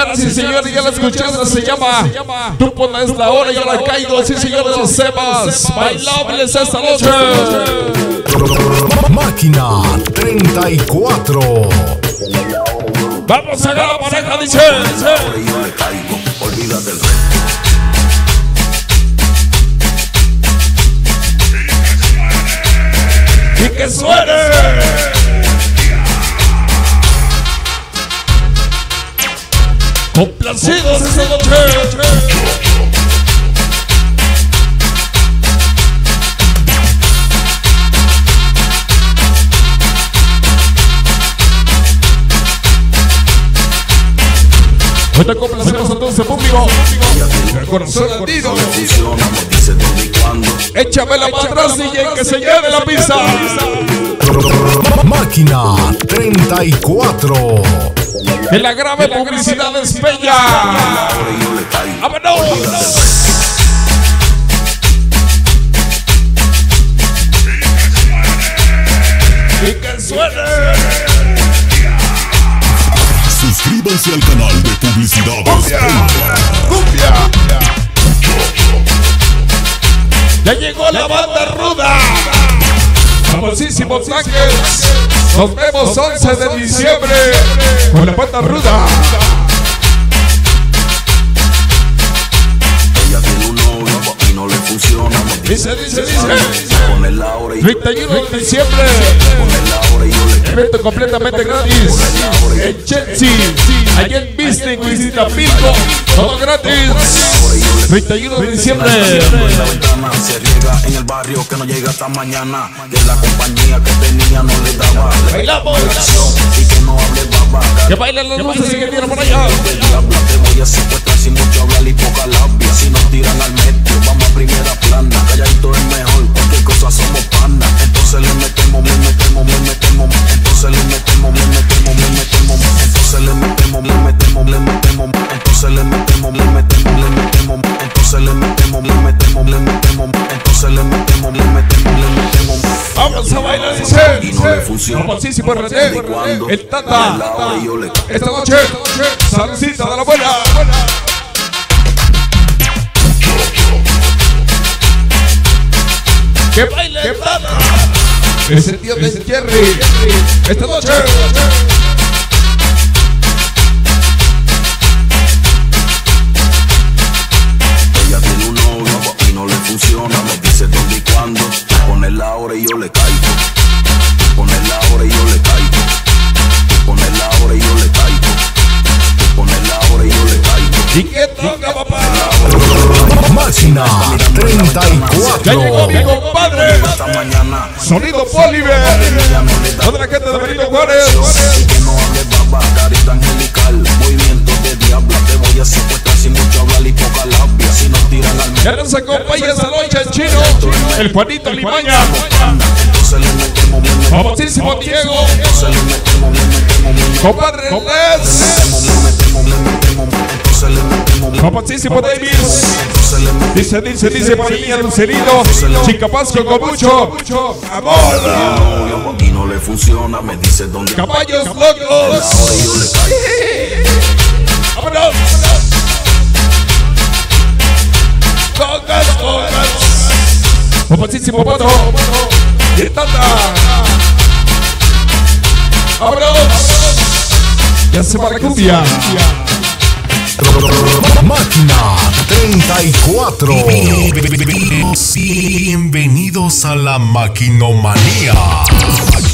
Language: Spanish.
señoras y señores, ya la escuchaste, se llama Tú pones la hora y yo la caigo. Sí, señores, los temas bailables esta noche. Máquina 34. Vamos a la pareja, dice. Olvídate del resto. Y que suene. Complacidos esta noche. Hoy te complacemos a todo ese público. El corazón latido. Échame la para atrás, DJ, que se lleve la pizza. Máquina 34. En la grave publicidad es bella. ¡Vámonos! Y que suene. Suscríbanse al canal de publicidades. ¡Cumbia! Ya llegó la banda ruda. Famosísimos Ángeles. Nos vemos 11 de diciembre con la banda ruda. Ella tiene un novio y no le funciona. Dice. 31 de diciembre. Evento completamente gratis. En Chelsea. Allá en Disney, visita Pilco. Todo gratis. 31 de diciembre. La ventana se riega en el barrio que no llega hasta mañana. Que la compañía que tenía no le daba. Bailamos. Y que no hable baba. Que bailen las luces y que tiran por allá. Te voy a secuestrar sin mucho hablar y poca labia. Si nos tiran al metro, vamos a primera plana. Calladito es mejor, cualquier cosa somos panas. Entonces le metemos. Entonces le metemos. Entonces le metemos. Entonces le metemos. Vamos a bailar, dice. Y no le funciona. Famosísimo René. El Tata. Esta noche, saludcita de la buena. Que baile el Tata. Ese tío de Jerry. Esta noche. Ella tiene un novio y no le funciona. Me dice dónde y cuándo. Poner la hora y yo le caigo. Poner la hora y yo le caigo. Poner la hora y yo le caigo. Poner la hora y yo le caigo. ¿Y qué toca, papá? Máquina 34. Ya llegó mi compadre. Esta mañana. Sonido Poliver. Toda la gente de Benito Juárez. Y que no hable baba, carita angelical. Movimiento de diabla. Te voy a secuestrar sin mucho hablar y poca labia. Si nos tiran al medio. Ya nos acompaña esta noche el chino. El Juanito Limaña. Entonces le metemos. Famosísimo Diego. Entonces le metemos. Compadre Les. Famosísimo Davis. Dice para niña Lucerito. Chica Pasco con mucho amor. Y no le funciona, me dice dónde. Caballos locos. Ahora yo le caigo. ¡Vámonos! ¡Cocas! Famosísimo Bono. Y el Tata. ¡Vámonos! Ya se va la cumbia. Máquina 34. Bienvenidos a la Maquinomanía.